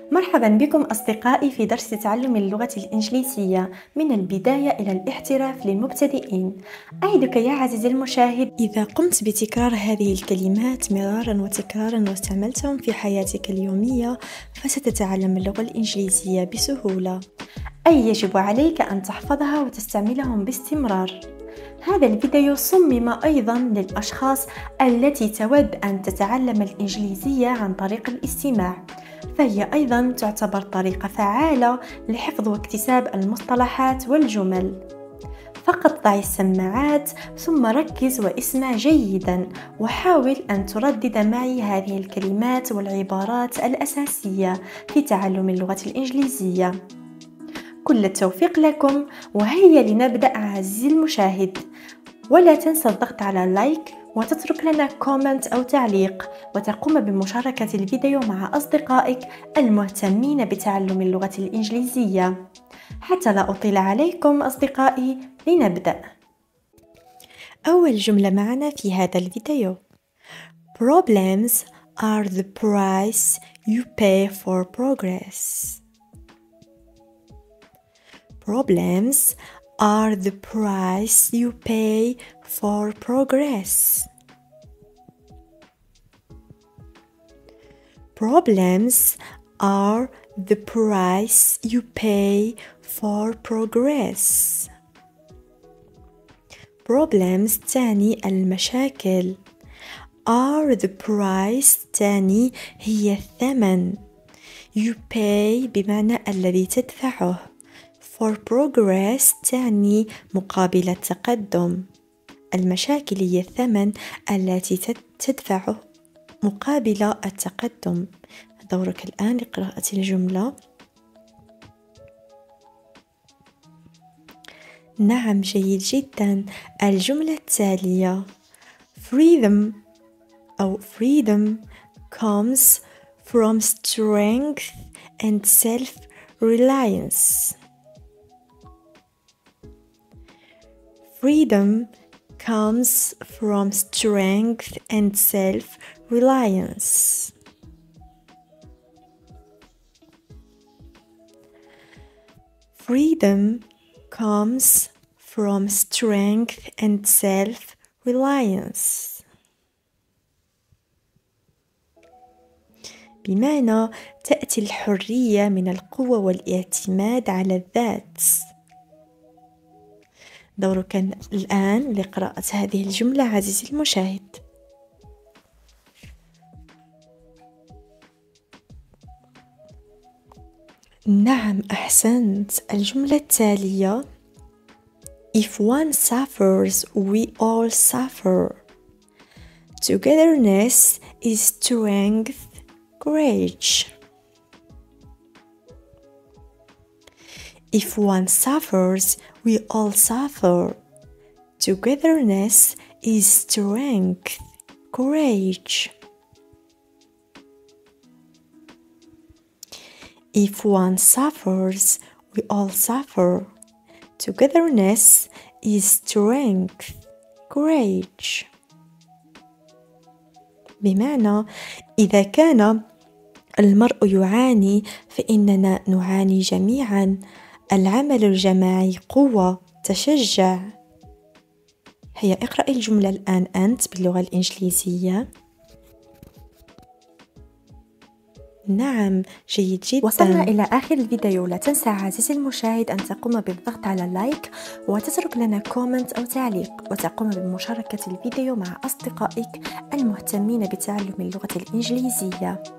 مرحبا بكم أصدقائي في درس تعلم اللغة الإنجليزية من البداية إلى الاحتراف للمبتدئين. أعدك يا عزيزي المشاهد، إذا قمت بتكرار هذه الكلمات مرارا وتكرارا واستعملتهم في حياتك اليومية فستتعلم اللغة الإنجليزية بسهولة، أي يجب عليك أن تحفظها وتستعملهم باستمرار. هذا الفيديو صمم أيضا للأشخاص التي تود أن تتعلم الإنجليزية عن طريق الاستماع، فهي أيضا تعتبر طريقة فعالة لحفظ واكتساب المصطلحات والجمل. فقط ضع السماعات ثم ركز واسمع جيدا، وحاول أن تردد معي هذه الكلمات والعبارات الأساسية في تعلم اللغة الإنجليزية. كل التوفيق لكم، وهيا لنبدأ عزيزي المشاهد. ولا تنسى الضغط على لايك وتترك لنا كومنت أو تعليق، وتقوم بمشاركة الفيديو مع أصدقائك المهتمين بتعلم اللغة الإنجليزية. حتى لا أطيل عليكم أصدقائي، لنبدأ. أول جملة معنا في هذا الفيديو: Problems are the price you pay for progress. Problems are the price you pay for progress. Problems are the price you pay for progress. Problems تعني المشاكل. are the price تعني هي الثمن. you pay بمعنى الذي تدفعه. for progress تعني مقابل التقدم. المشاكل هي الثمن التي تدفعه مقابل التقدم. دورك الآن لقراءة الجملة. نعم، جيد جدا. الجملة التالية: freedom comes from strength and self-reliance. Freedom comes from strength and self-reliance. Freedom comes from strength and self-reliance. بمعنى تأتي الحرية من القوة والاعتماد على الذات. دورك الآن لقراءة هذه الجملة عزيزي المشاهد. نعم، أحسنت. الجملة التالية: If one suffers, we all suffer. Togetherness is strength, courage. If one suffers, we all suffer. Togetherness is strength, courage. If one suffers, we all suffer. Togetherness is strength, courage. بمعنى إذا كان المرء يعاني فإننا نعاني جميعا. العمل الجماعي قوة، تشجع. هيا اقرأي الجملة الآن أنت باللغة الإنجليزية. نعم، جيد جدا. وصلنا إلى آخر الفيديو. لا تنسى عزيزي المشاهد أن تقوم بالضغط على لايك وتترك لنا كومنت أو تعليق، وتقوم بمشاركة الفيديو مع أصدقائك المهتمين بتعلم اللغة الإنجليزية.